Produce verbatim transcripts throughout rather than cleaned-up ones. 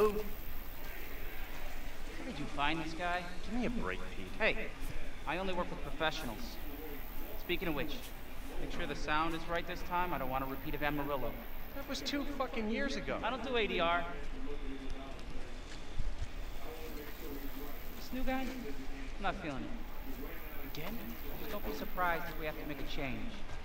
booth. Where did you find this guy? Give me a break, Pete. Hey, I only work with professionals. Speaking of which, make sure the sound is right this time. I don't want a repeat of Amarillo. That was two fucking years ago. I don't do A D R. This new guy? I'm not feeling it. Again? Just don't be surprised if we have to make a change.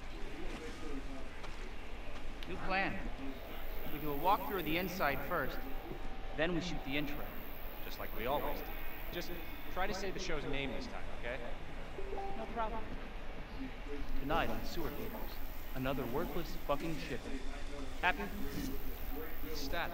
New plan. We do a walkthrough of the inside first, then we shoot the intro. Just like we always do. Just try to say the show's name this time, okay? No problem. Tonight on Sewer Gables, another worthless fucking ship. Happy? Static.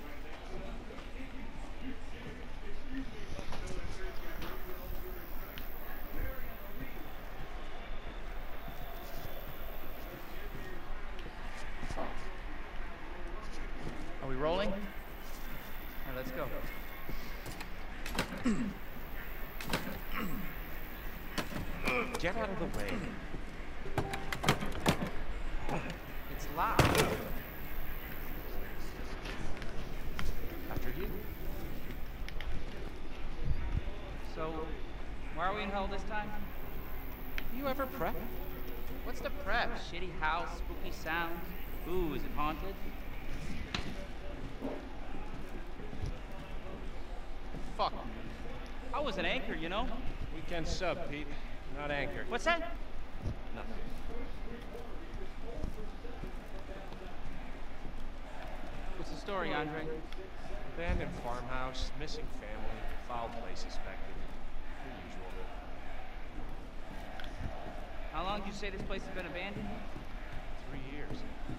Are we rolling? All right, let's go. Get out of the way. It's locked. After you. So, why are we in hell this time? Do you ever prep? What's the prep? Shitty house, spooky sounds. Ooh, is it haunted? Fuck. I was an anchor, you know? Weekend sub, Pete. Not anchor. What's that? Nothing. What's the story, Andre? Abandoned farmhouse, missing family, foul play suspected. The usual. How long did you say this place has been abandoned? Three years.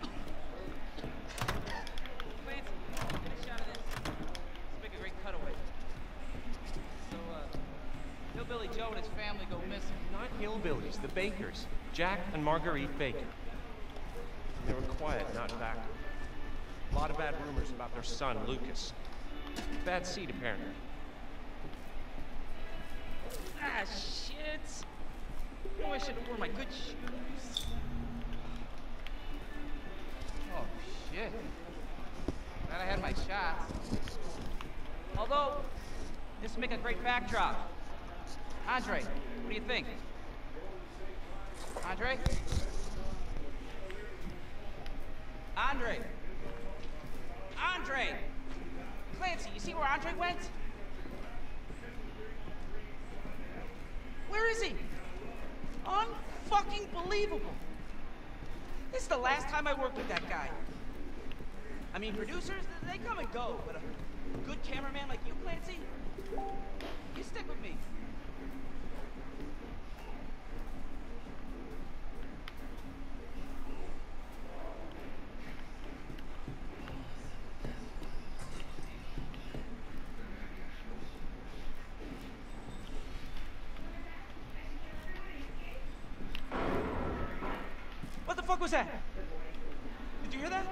Clancy, get a shot of this. Let's make a great cutaway. So, uh, Hillbilly Joe and his family go missing. Not hillbillies, the Bakers. Jack and Marguerite Baker. They were quiet, not backward. A lot of bad rumors about their son, Lucas. Bad seed, apparently. Ah, shit. Oh, I should have worn my good shoes. Oh, shit. Glad I had my shots. Although, this would make a great backdrop. Andre, what do you think? Andre? Andre! Andre! Clancy, you see where Andre went? Where is he? Unfucking believable. This is the last time I worked with that guy. I mean, producers, they come and go, but a good cameraman like you, Clancy, you stick with me. What the fuck was that? Did you hear that?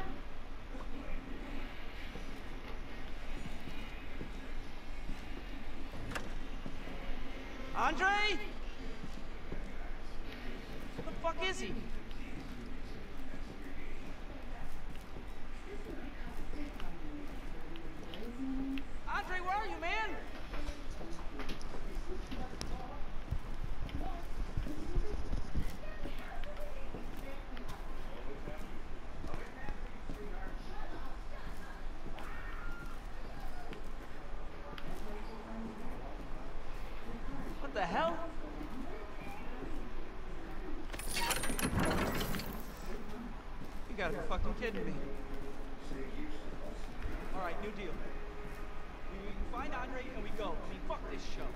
Andre? What the fuck is he? Andre, where are you, man? What the hell? You gotta be fucking kidding me. All right, new deal. We, we find Andre and we go. I mean, fuck this show.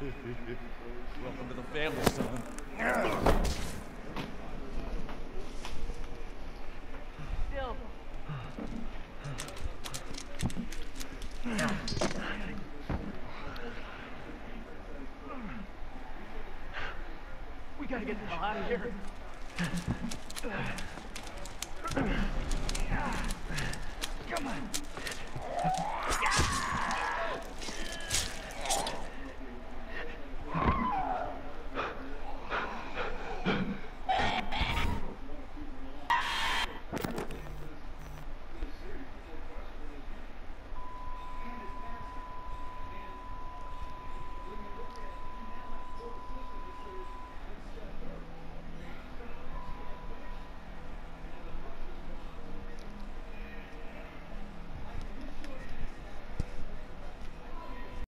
Welcome to the family, son. Still. We gotta get the hell out of here.